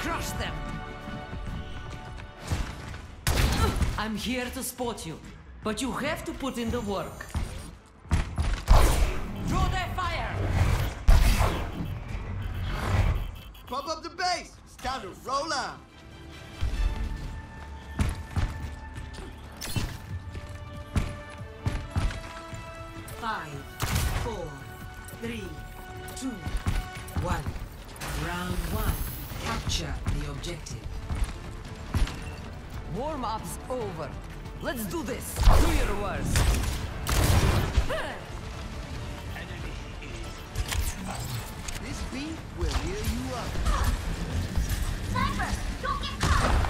Crush them! I'm here to spot you, but you have to put in the work. Draw their fire! Pump up the base! It's time to roll out! Five, 4, 3, 2, 1. Round 1. Capture the objective. Warm-up's over. Let's do this. Do your worst. This beat will heal you up. Sniper, don't get caught!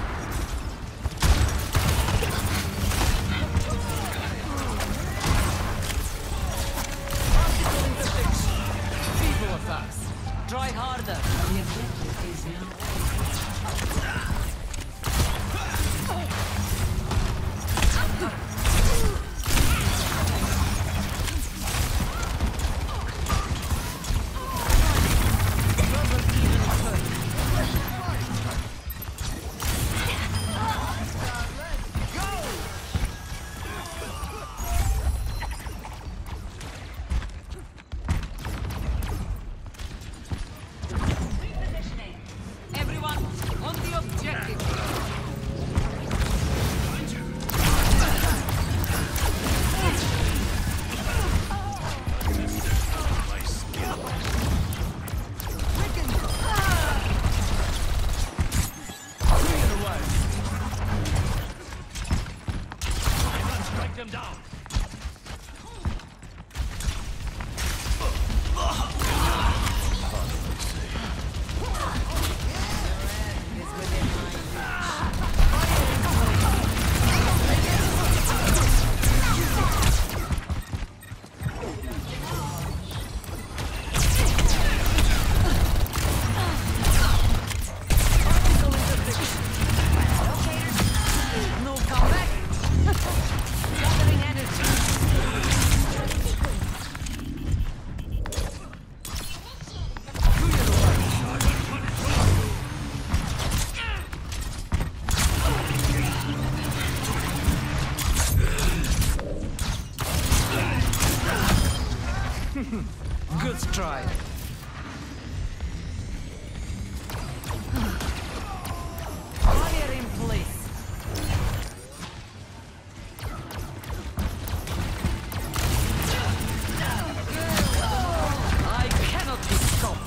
People of us. Try harder. The objective is now. Good try. Fire in place. I cannot be stopped.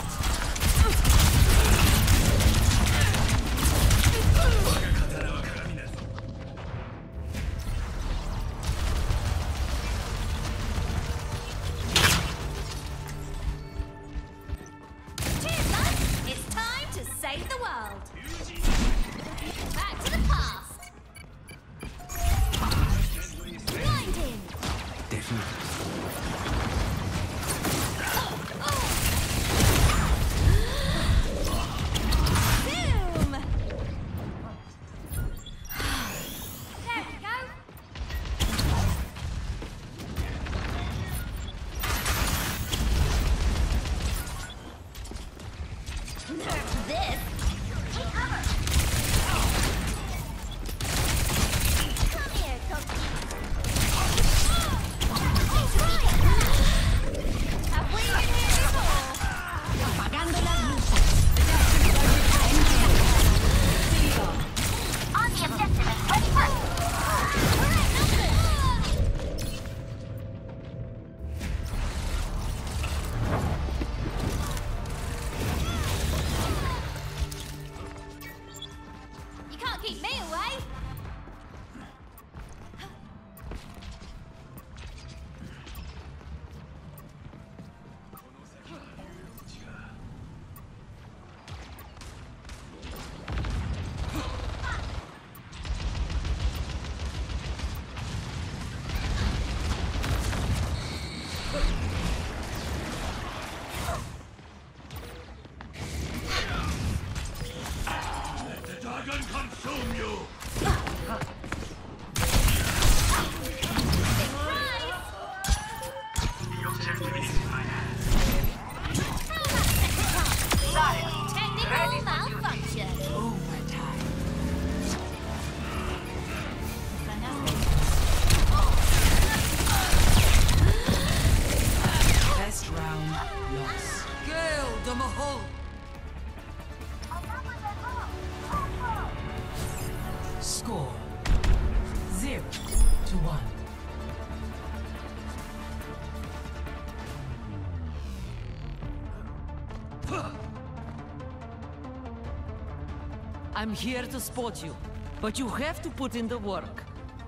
I'm here to support you, but you have to put in the work.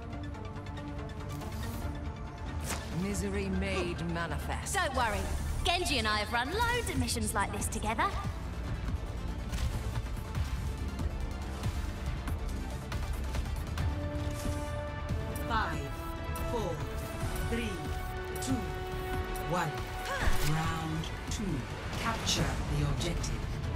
Misery made manifest. Don't worry. Genji and I have run loads of missions like this together. Five, 4, 3, 2, 1. Round 2. Capture the objective.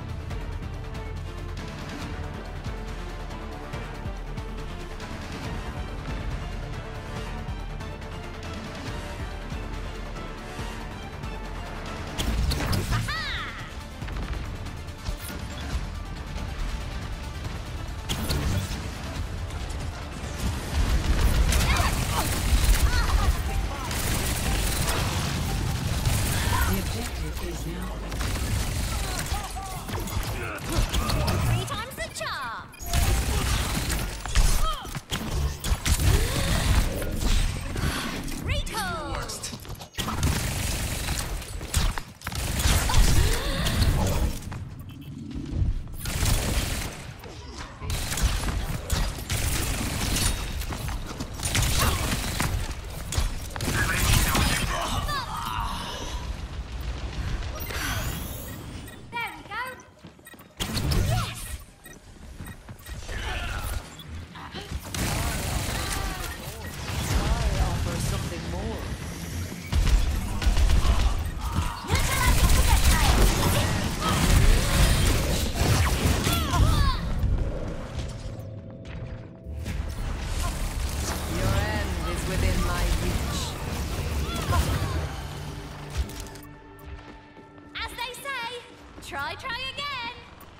Try again!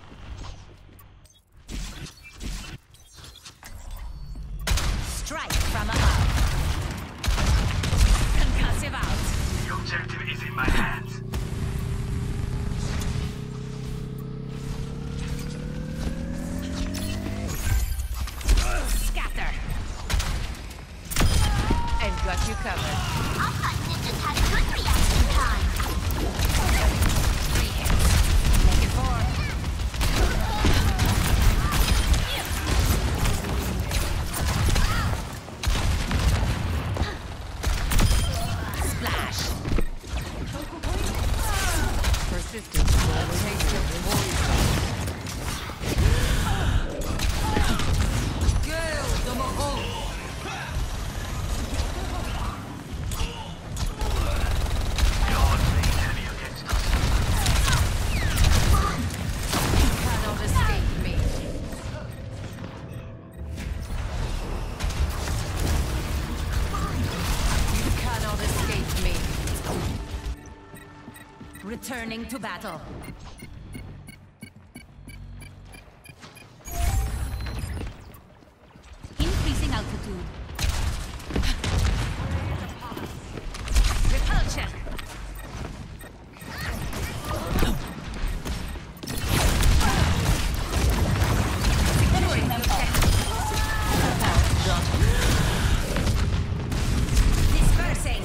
Strike from above. Concussive out. The objective is in my hands. Scatter. I've got you covered. Our button just had a good reaction time. 3 hits. Make it 4. Splash. Persistence will taste of poison. GALE, the Mogul. The odds being heavy against us. You cannot escape me. You cannot escape me. Returning to battle. Increasing altitude. Repulsion. Securing the objective. Dispersing.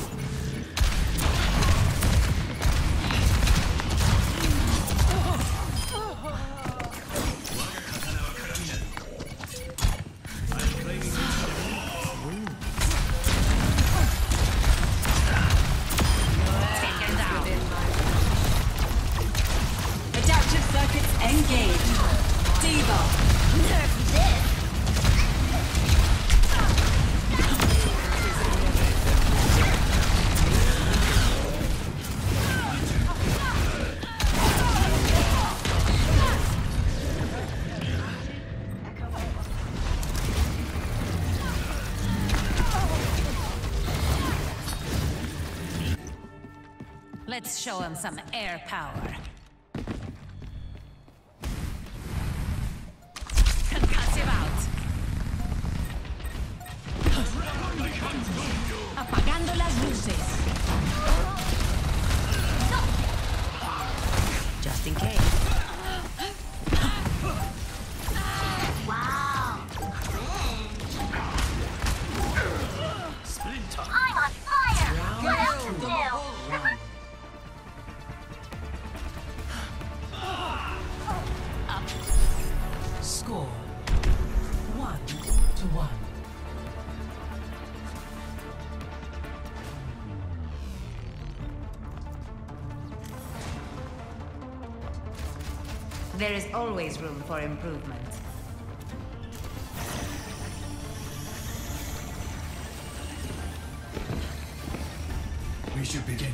Taken down. Adaptive circuits engaged. Debuff. Nerf this! Let's show him some air power. Concussive out. Apagando las luces. Just in case. Wow! Splinter. I'm on fire! What else to do? There is always room for improvement. We should begin.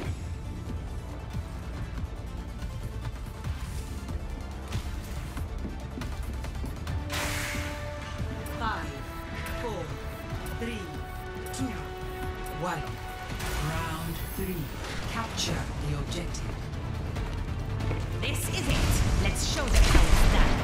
Five, four, three, two, one. Round 3. Capture the objective. This is it. Let's show them how it's done.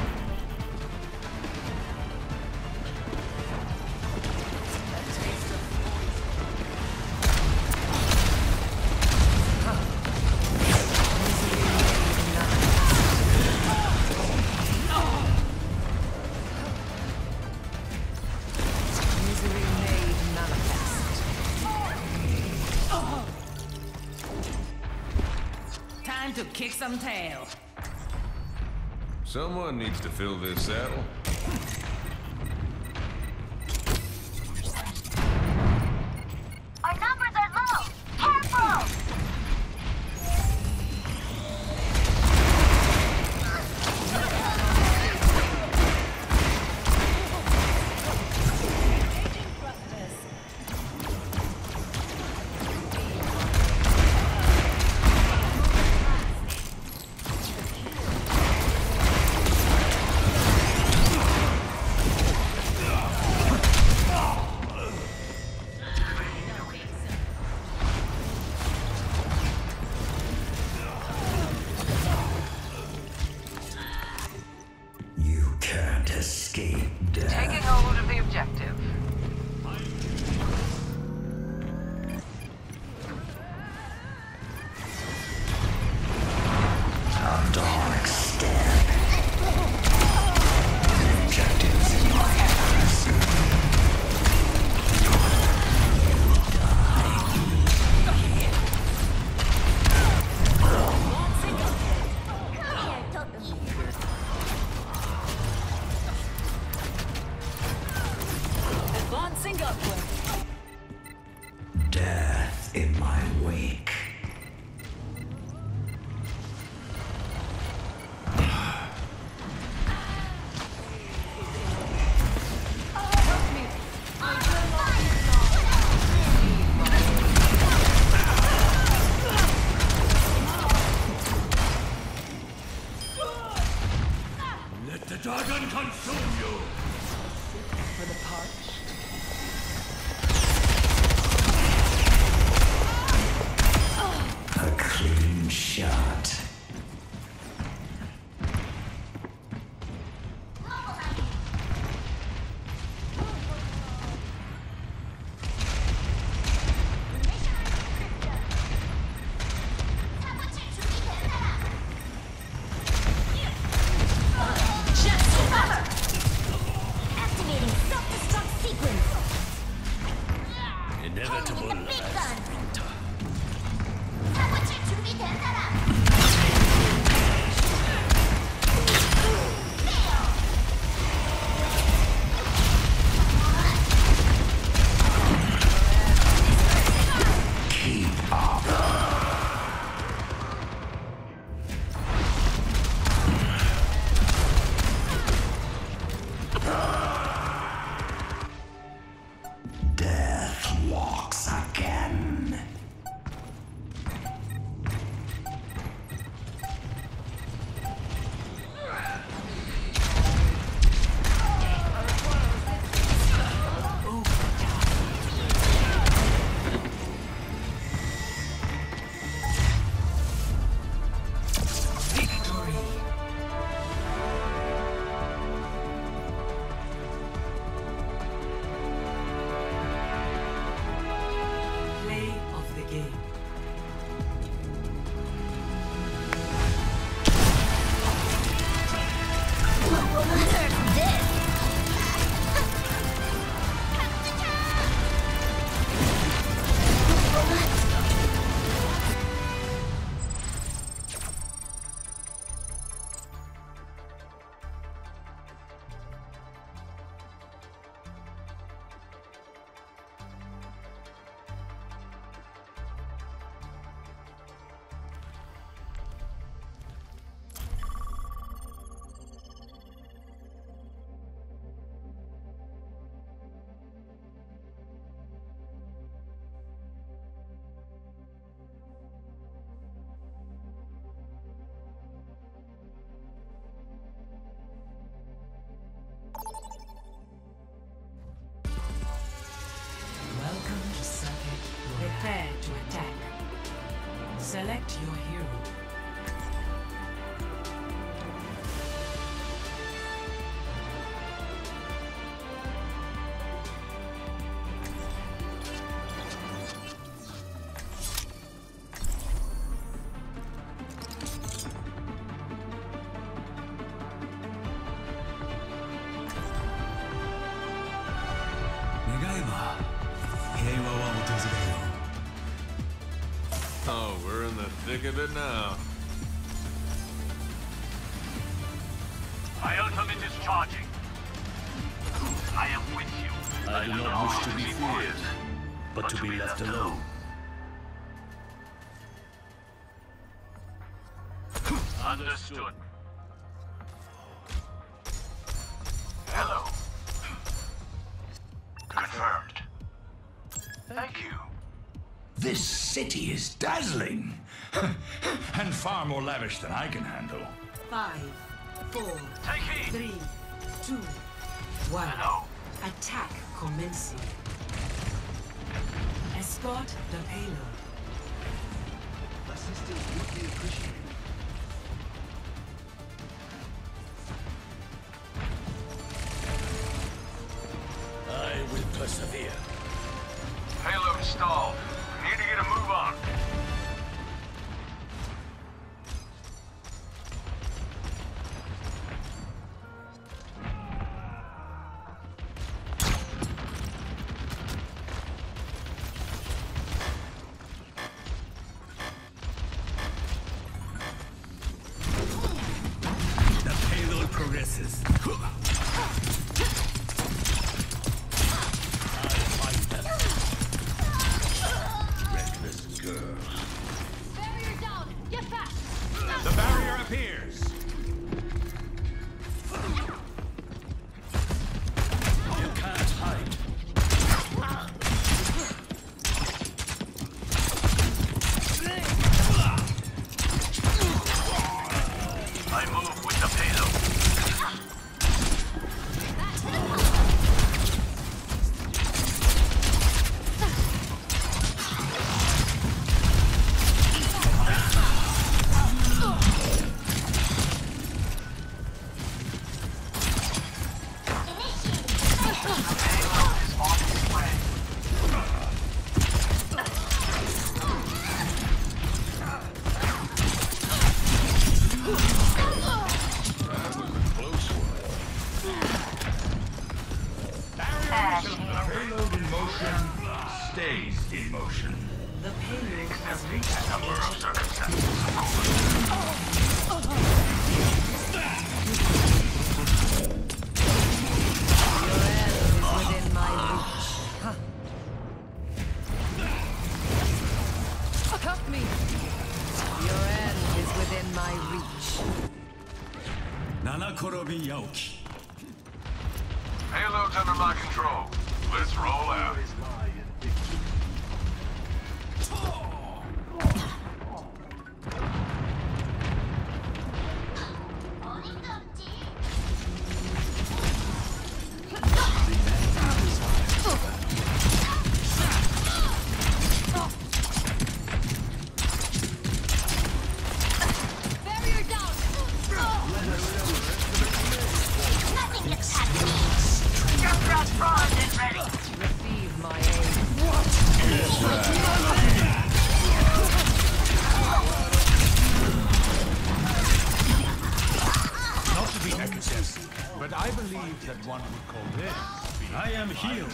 Time to kick some tail. Someone needs to fill this saddle. Our numbers are low. Careful! You can't escape death. Taking hold of the objective. A dark step. Objectives in my hands. Advancing upward. Death in my wake. Let the dragon consume you! For the parched. A clean shot. Select your hero. Oh, we're in the thick of it now. My ultimate is charging. I am with you. I do not wish to be feared, but to be left alone. Understood. Hello. Confirmed. Thank you. This city is dazzling. And far more lavish than I can handle. 5, 4, Take heed. 3, 2, 1. Hello. Attack commencing. Escort the payload. Assistance would be appreciated. I will persevere. Payload stalled. Need to get a move on. The payload progresses. Reckless girl. Barrier down! Get fast! The barrier appears. You can't hide. I move with the payload. Payload in motion stays in motion. The payload has reached Number of circumstances. Within my reach. Cuff me! Your end is within my reach. Nanakorobi Aoxie. Payload's under my control. Let's roll out. Barrier down! Nothing gets past me! Your front front is ready! Receive my aid. Not to be excessive, but I believe that one would call this. I am healed.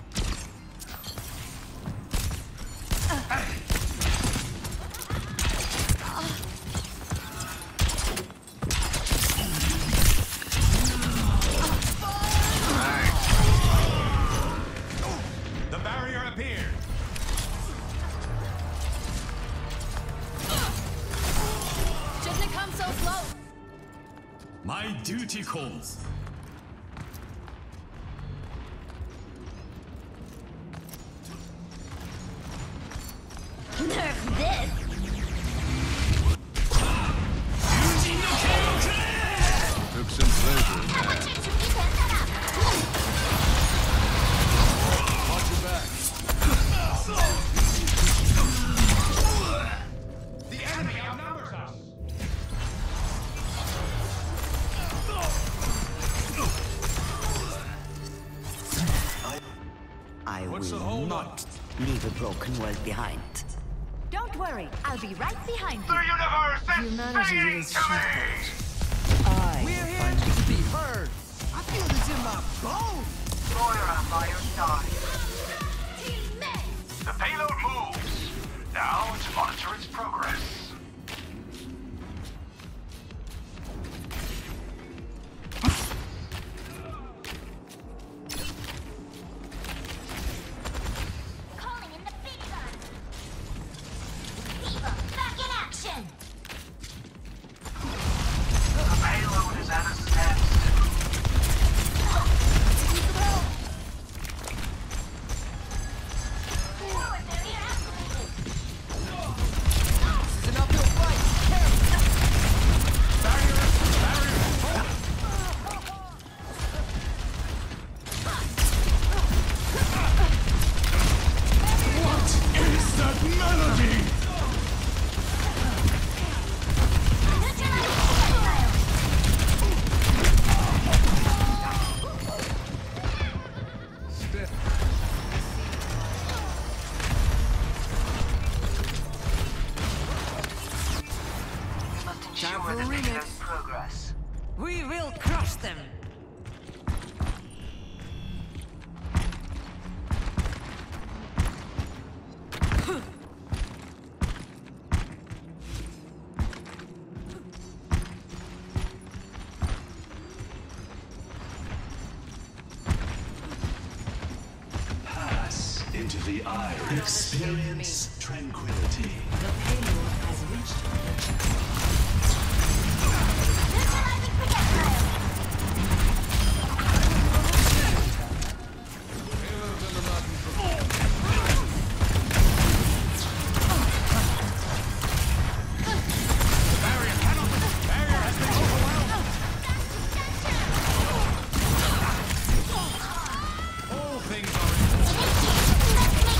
The barrier appeared. Shouldn't have come so slow! My duty calls. Nerf this! Took some pleasure in that. Watch your back. The not leave a broken world behind. Don't worry, I'll be right behind you. The universe is Humanity singing is to me! We're here to be heard. I feel this in my bones. Moira by your side. Teammate! The payload moves. Now to monitor its progress. Calling in the big gun. Diva, back in action! The payload is at its end. Time for a remix. Progress. We will crush them. Pass into the iron. Experience tranquility. The payload has reached the checkpoint. Neutralizing projectile! All things are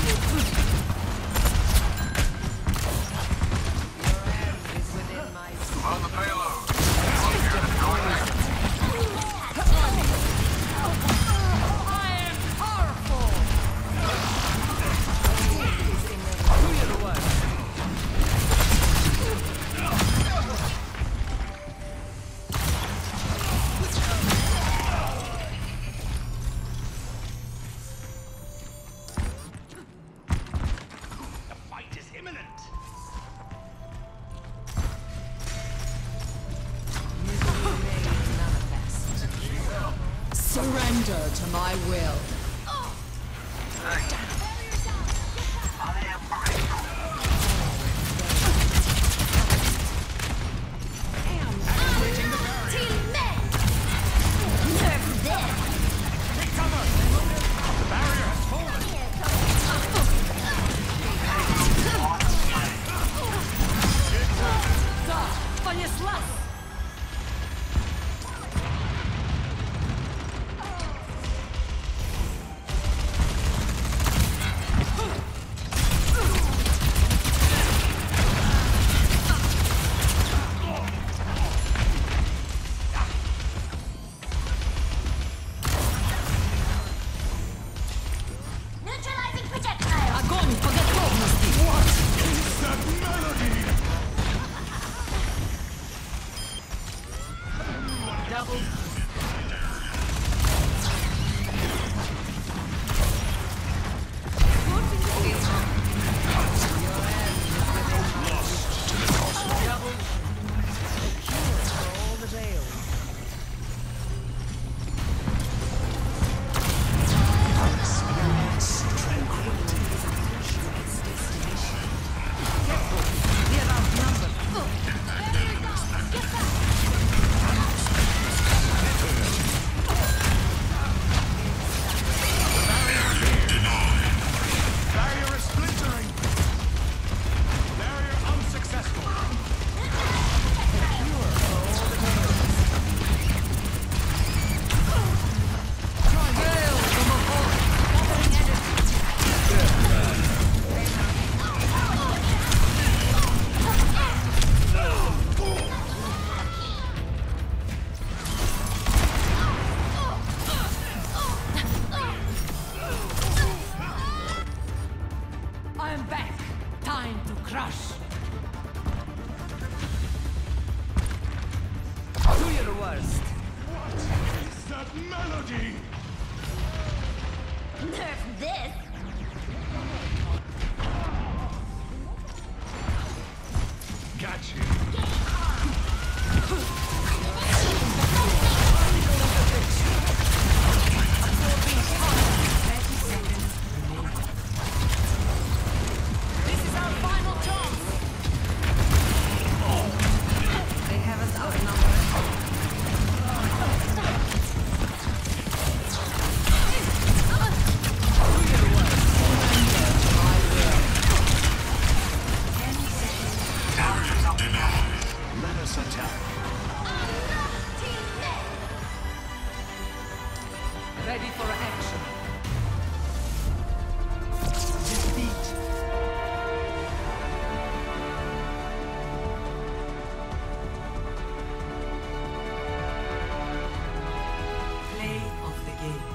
Is within my reach. On the payload. I'm here to join you. I am powerful. The fight is imminent. Misery made manifest. Surrender to my will. I am grateful. Teammate! Nerf this! Take cover! The barrier has fallen! Da, понеслась. Neutralizing projectile! Огонь по готовности. That melody! first. It's that melody! Nerf this! Got you. This is our final chance. They have us outnumbered. Let us attack. Ready for action. Defeat. Play of the game.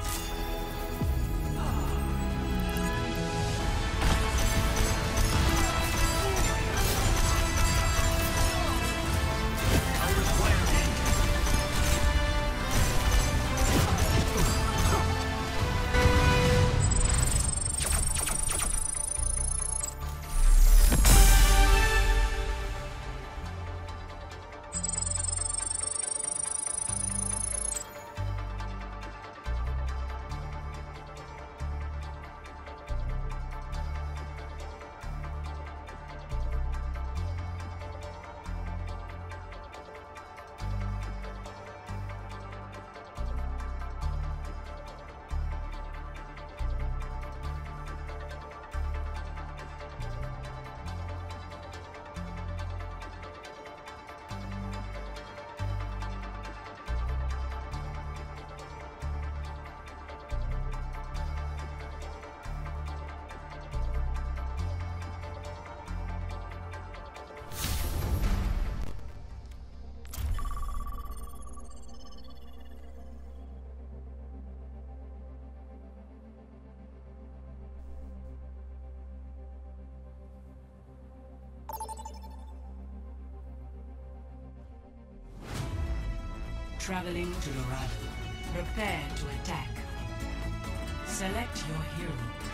Traveling to Dorado. Prepare to attack. Select your hero.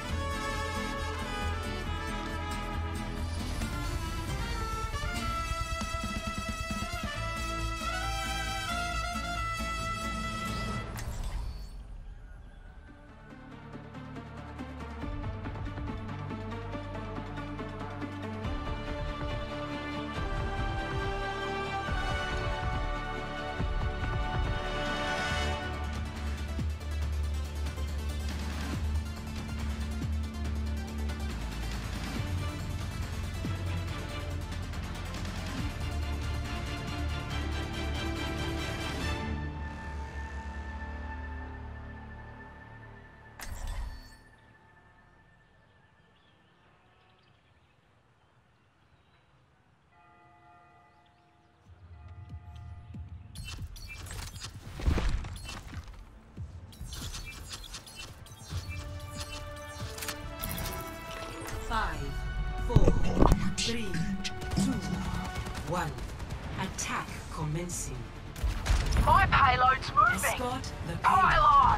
Five, 4, 3, 2, 1. Attack commencing. My payload's moving! Escort the payload. Pylon!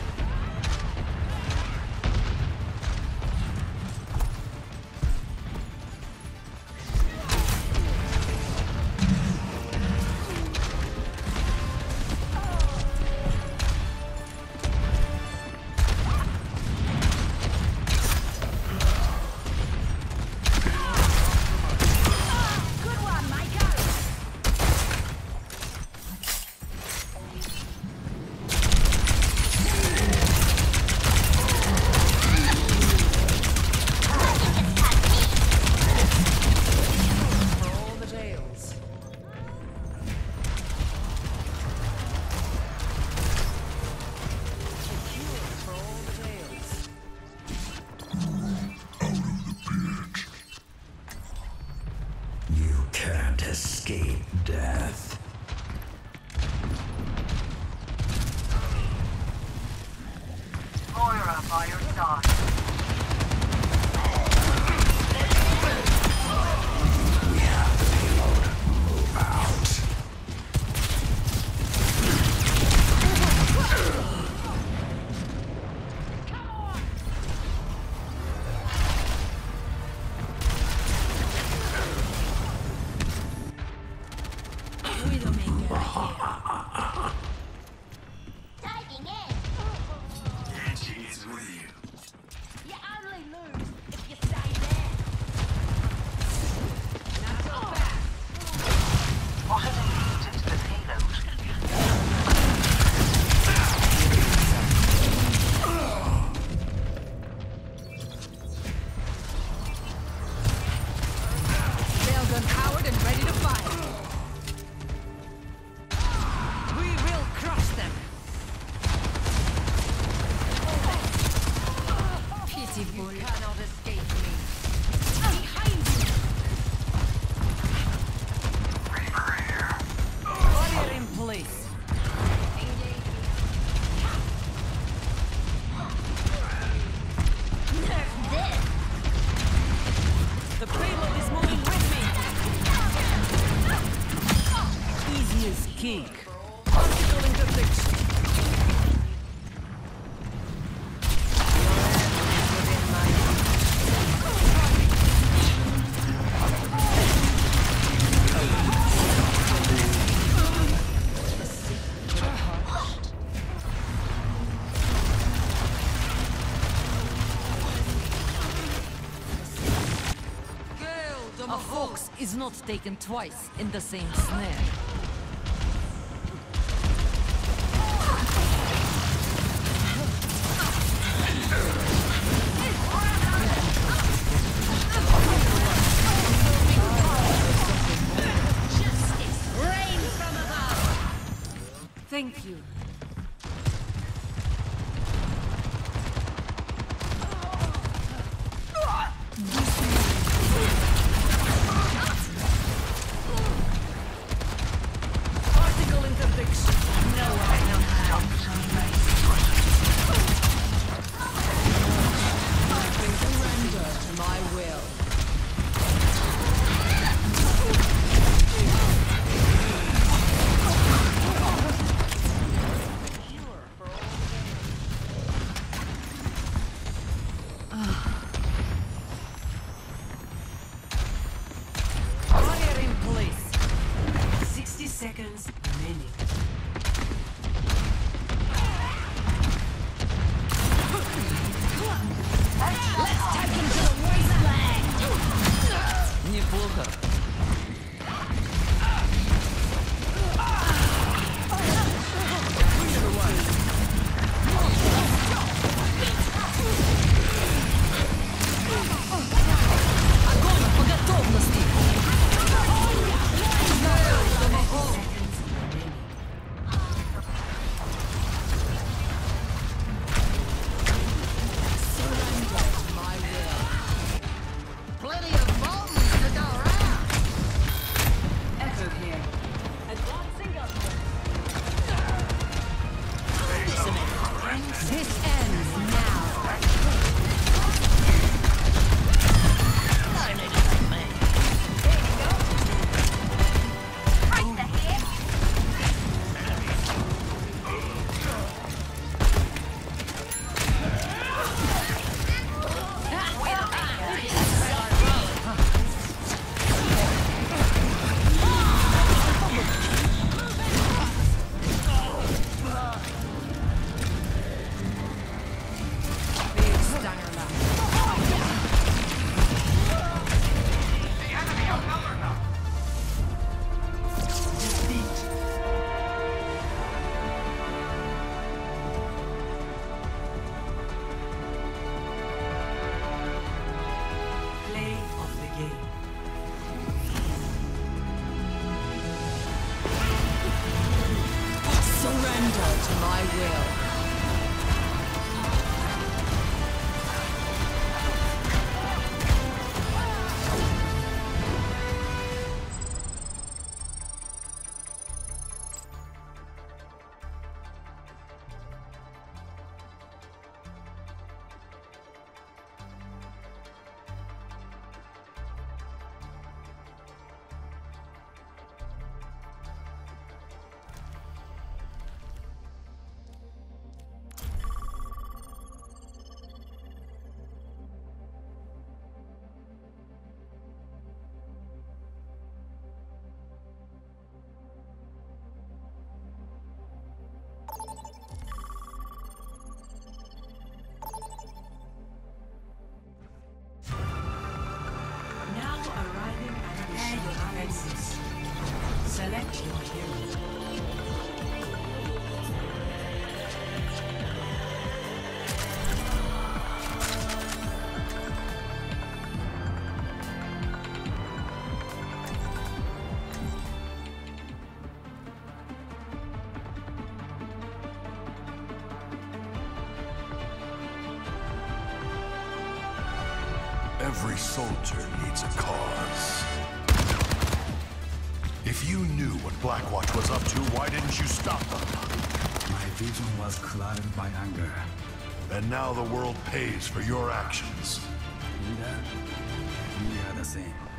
Escape death. Moira by your side. We have the payload. Move out. Diving in. Genji is with you. You only lose if you stay there. Not so fast. What are they using to the payload? Railgun powered and ready to fire. We will crush them. Pitiful. You cannot escape me. Behind you. Barrier in place. Engage. Nerf this. The payload is moving with me. Easy as cake. Particle interdiction. Within my A fox is not taken twice in the same snare. Rain from above. Thank you. particle interdiction. No, I don't have. Surrender to my will. Barrier in place. 60 seconds remaining. Let's take him to the wasteland. Неплохо. Огонь по готовности. My will. Plenty of bones to go around. Echo here. This ends now. Right the hip. Big stunner left. Play of the game. Surrender to my will. Select your hero. Every soldier needs a cause. If you knew what Blackwatch was up to, why didn't you stop them? My vision was clouded by anger. And now the world pays for your actions. Leader, we are the same.